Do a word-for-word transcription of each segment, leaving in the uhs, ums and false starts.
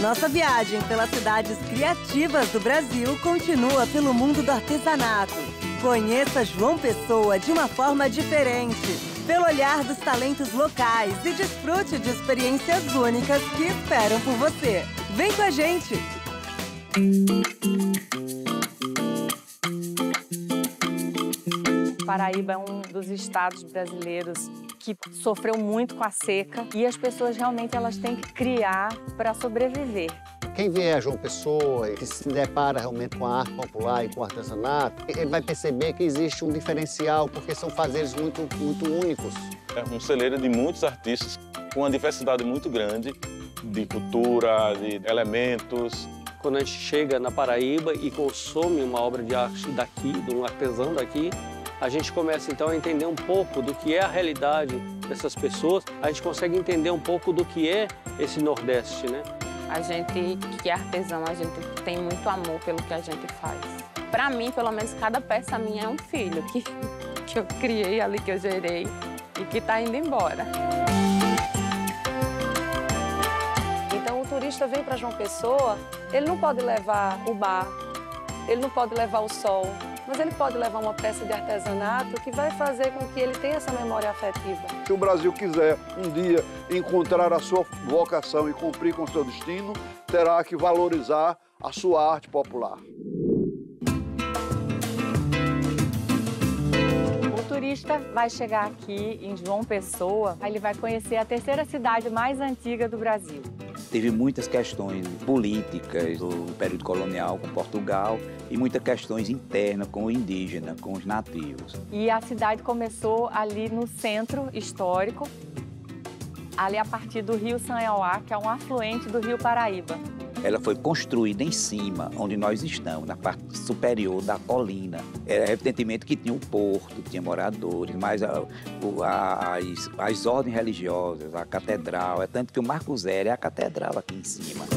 Nossa viagem pelas cidades criativas do Brasil continua pelo mundo do artesanato. Conheça João Pessoa de uma forma diferente, pelo olhar dos talentos locais e desfrute de experiências únicas que esperam por você. Vem com a gente! Paraíba é um dos estados brasileiros que sofreu muito com a seca e as pessoas realmente elas têm que criar para sobreviver. Quem vier a João Pessoa e se depara realmente com a arte popular e com o artesanato, ele vai perceber que existe um diferencial, porque são fazeres muito, muito únicos. É um celeiro de muitos artistas com uma diversidade muito grande de cultura, de elementos. Quando a gente chega na Paraíba e consome uma obra de arte daqui, de um artesão daqui, a gente começa então a entender um pouco do que é a realidade dessas pessoas, a gente consegue entender um pouco do que é esse Nordeste, né? A gente que é artesão, a gente tem muito amor pelo que a gente faz. Para mim, pelo menos, cada peça minha é um filho que, que eu criei ali, que eu gerei e que está indo embora. Então, o turista vem para João Pessoa, ele não pode levar o bar, ele não pode levar o sol, mas ele pode levar uma peça de artesanato que vai fazer com que ele tenha essa memória afetiva. Se o Brasil quiser um dia encontrar a sua vocação e cumprir com o seu destino, terá que valorizar a sua arte popular. O turista vai chegar aqui em João Pessoa, ele vai conhecer a terceira cidade mais antiga do Brasil. Teve muitas questões políticas do período colonial com Portugal e muitas questões internas com o indígena, com os nativos. E a cidade começou ali no centro histórico, ali a partir do rio Sanhauá, que é um afluente do rio Paraíba. Ela foi construída em cima, onde nós estamos, na parte superior da colina. Era evidentemente que tinha um porto, tinha moradores, mas a, o, a, as, as ordens religiosas, a catedral, é tanto que o Marco Zero é a catedral aqui em cima.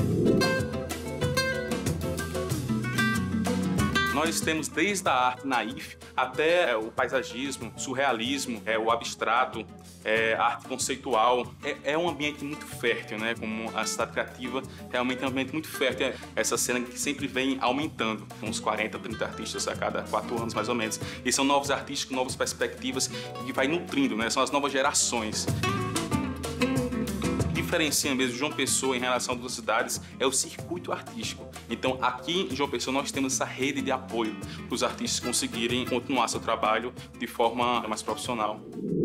Nós temos desde a arte naif até o paisagismo, surrealismo, é, o abstrato, é, a arte conceitual. É, é um ambiente muito fértil, né? Como a cidade criativa realmente é um ambiente muito fértil. É essa cena que sempre vem aumentando, uns quarenta, trinta artistas a cada quatro anos, mais ou menos. E são novos artistas com novas perspectivas que vai nutrindo, né? São as novas gerações. Diferencia mesmo João Pessoa em relação a outras cidades é o circuito artístico. Então, aqui em João Pessoa, nós temos essa rede de apoio para os artistas conseguirem continuar seu trabalho de forma mais profissional.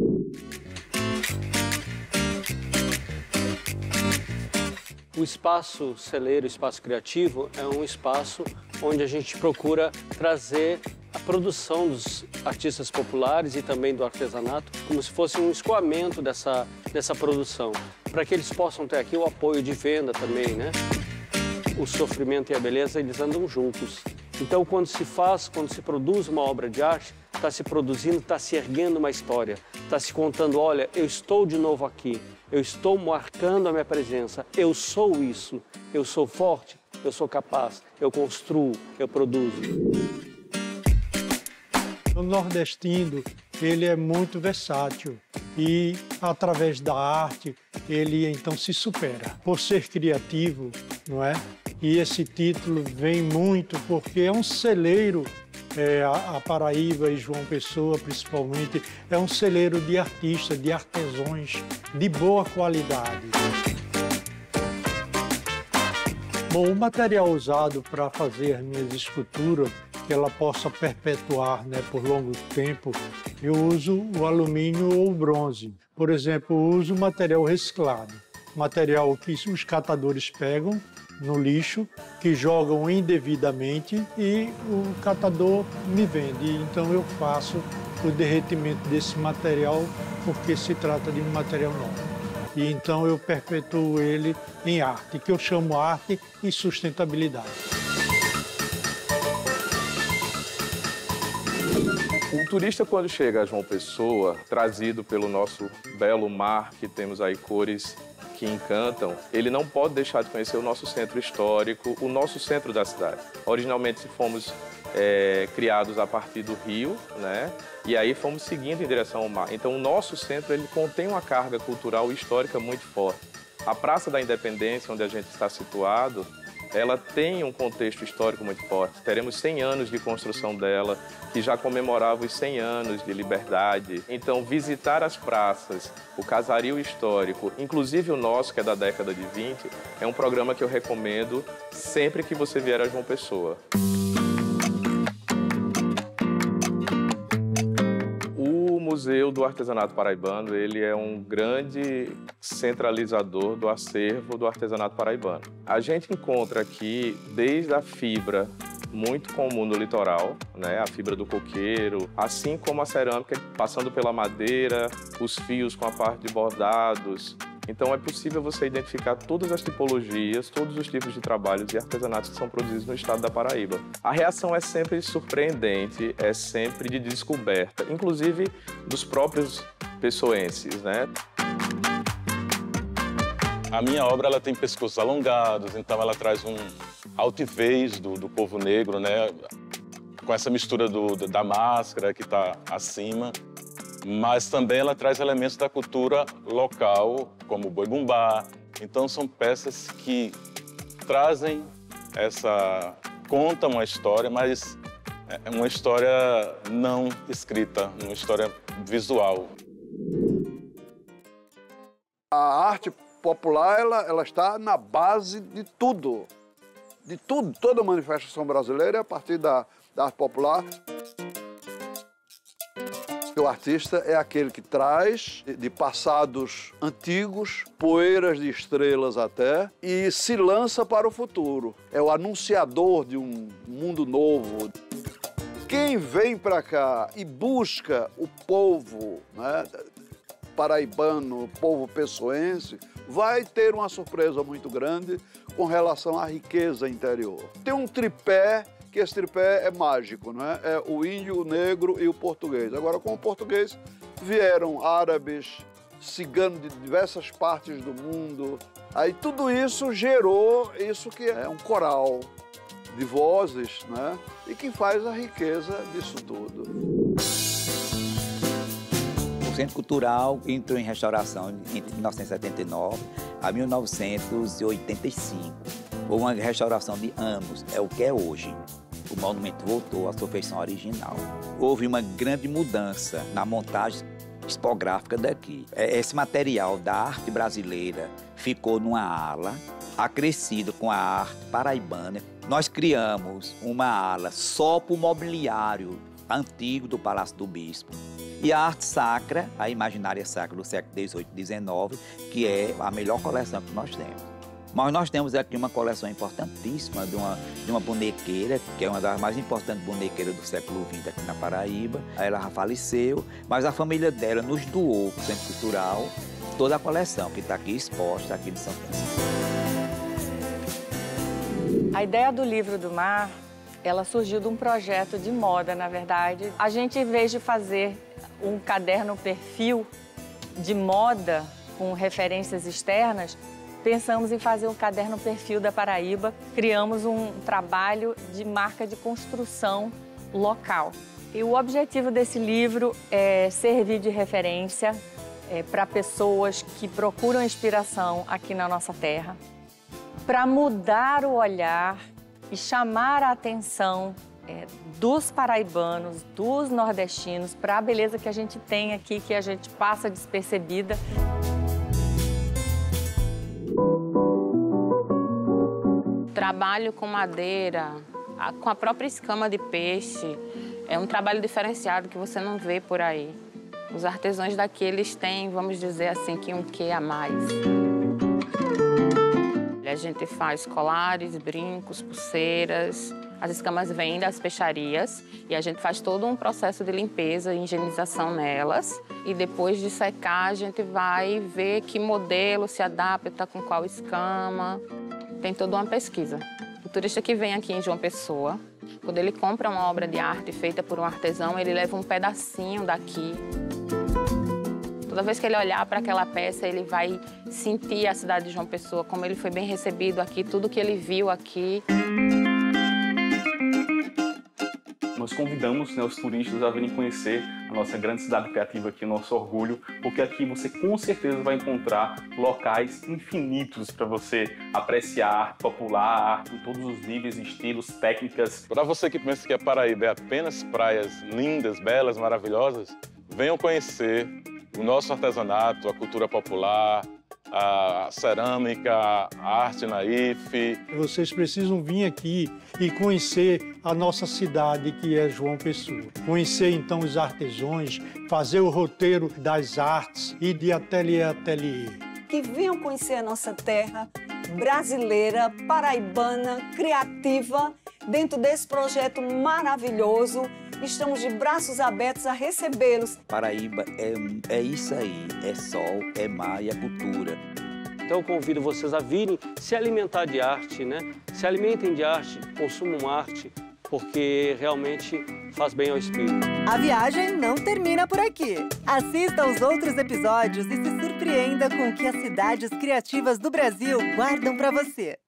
O espaço celeiro, o espaço criativo, é um espaço onde a gente procura trazer a produção dos artistas populares e também do artesanato como se fosse um escoamento dessa, dessa produção, para que eles possam ter aqui o apoio de venda também, né? O sofrimento e a beleza, eles andam juntos. Então, quando se faz, quando se produz uma obra de arte, está se produzindo, está se erguendo uma história, está se contando, olha, eu estou de novo aqui, eu estou marcando a minha presença, eu sou isso, eu sou forte, eu sou capaz, eu construo, eu produzo. O nordestino, ele é muito versátil e, através da arte, ele então se supera. Por ser criativo, não é? E esse título vem muito porque é um celeiro, é, a Paraíba e João Pessoa, principalmente, é um celeiro de artistas, de artesãos de boa qualidade. Bom, o material usado para fazer as minhas esculturas, que ela possa perpetuar, né, por longo tempo, eu uso o alumínio ou o bronze. Por exemplo, eu uso material reciclado, material que os catadores pegam no lixo, que jogam indevidamente e o catador me vende. Então eu faço o derretimento desse material porque se trata de um material novo. E então eu perpetuo ele em arte, que eu chamo arte e sustentabilidade. O turista, quando chega a João Pessoa, trazido pelo nosso belo mar, que temos aí cores que encantam, ele não pode deixar de conhecer o nosso centro histórico, o nosso centro da cidade. Originalmente fomos é, criados a partir do rio, né? E aí fomos seguindo em direção ao mar. Então o nosso centro ele contém uma carga cultural e histórica muito forte. A Praça da Independência, onde a gente está situado, ela tem um contexto histórico muito forte. Teremos cem anos de construção dela, que já comemorava os cem anos de liberdade. Então, visitar as praças, o casario histórico, inclusive o nosso, que é da década de vinte, é um programa que eu recomendo sempre que você vier a João Pessoa. O Museu do Artesanato Paraibano, ele é um grande centralizador do acervo do artesanato paraibano. A gente encontra aqui desde a fibra muito comum no litoral, né, a fibra do coqueiro, assim como a cerâmica, passando pela madeira, os fios com a parte de bordados. Então é possível você identificar todas as tipologias, todos os tipos de trabalhos e artesanatos que são produzidos no estado da Paraíba. A reação é sempre surpreendente, é sempre de descoberta, inclusive dos próprios pessoenses, né? A minha obra ela tem pescoços alongados, então ela traz um altivez do, do povo negro, né? Com essa mistura do, da máscara que está acima, mas também ela traz elementos da cultura local, como o boi-bumbá. Então são peças que trazem essa... contam uma história, mas é uma história não escrita, uma história visual. A arte popular, ela, ela está na base de tudo. De tudo, toda manifestação brasileira é a partir da, da arte popular. O artista é aquele que traz de, de passados antigos, poeiras de estrelas até, e se lança para o futuro. É o anunciador de um mundo novo. Quem vem para cá e busca o povo, né, paraibano, o povo pessoense, vai ter uma surpresa muito grande com relação à riqueza interior. Tem um tripé, que esse tripé é mágico, né? É o índio, o negro e o português. Agora, com o português, vieram árabes, ciganos de diversas partes do mundo. Aí tudo isso gerou isso que é um coral de vozes, né? E que faz a riqueza disso tudo. O Centro Cultural entrou em restauração entre mil novecentos e setenta e nove a mil novecentos e oitenta e cinco. Houve uma restauração de anos, é o que é hoje. O monumento voltou à sua feição original. Houve uma grande mudança na montagem tipográfica daqui. Esse material da arte brasileira ficou numa ala, acrescido com a arte paraibana. Nós criamos uma ala só para o mobiliário antigo do Palácio do Bispo. E a arte sacra, a imaginária sacra do século dezoito e dezenove, que é a melhor coleção que nós temos. Mas nós temos aqui uma coleção importantíssima de uma, de uma bonequeira, que é uma das mais importantes bonequeiras do século vinte aqui na Paraíba. Ela já faleceu, mas a família dela nos doou para o Centro Cultural toda a coleção, que está aqui exposta aqui de São Francisco. A ideia do Livro do Mar, ela surgiu de um projeto de moda, na verdade. A gente, em vez de fazer um caderno perfil de moda com referências externas, pensamos em fazer um caderno perfil da Paraíba. Criamos um trabalho de marca de construção local. E o objetivo desse livro é servir de referência é, para pessoas que procuram inspiração aqui na nossa terra, para mudar o olhar e chamar a atenção é, dos paraibanos, dos nordestinos, para a beleza que a gente tem aqui, que a gente passa despercebida. Trabalho com madeira, com a própria escama de peixe, é um trabalho diferenciado que você não vê por aí. Os artesãos daqui, eles têm, vamos dizer assim, que um quê a mais. A gente faz colares, brincos, pulseiras. As escamas vêm das peixarias e a gente faz todo um processo de limpeza e higienização nelas. E depois de secar, a gente vai ver que modelo se adapta com qual escama. Tem toda uma pesquisa. O turista que vem aqui em João Pessoa, quando ele compra uma obra de arte feita por um artesão, ele leva um pedacinho daqui. Toda vez que ele olhar para aquela peça, ele vai sentir a cidade de João Pessoa, como ele foi bem recebido aqui, tudo que ele viu aqui. No nós convidamos, né, os turistas a virem conhecer a nossa grande cidade criativa aqui, o nosso orgulho, porque aqui você com certeza vai encontrar locais infinitos para você apreciar a arte popular, a arte em todos os níveis, estilos, técnicas. Para você que pensa que a Paraíba é apenas praias lindas, belas, maravilhosas, venham conhecer o nosso artesanato, a cultura popular, a cerâmica, a arte naif. Vocês precisam vir aqui e conhecer a nossa cidade, que é João Pessoa. Conhecer, então, os artesãos, fazer o roteiro das artes e de ateliê a ateliê. Que venham conhecer a nossa terra brasileira, paraibana, criativa, dentro desse projeto maravilhoso. Estamos de braços abertos a recebê-los. Paraíba é, é isso aí, é sol, é mar e é cultura. Então eu convido vocês a virem se alimentar de arte, né? Se alimentem de arte, consumam arte, porque realmente faz bem ao espírito. A viagem não termina por aqui. Assista aos outros episódios e se surpreenda com o que as cidades criativas do Brasil guardam para você.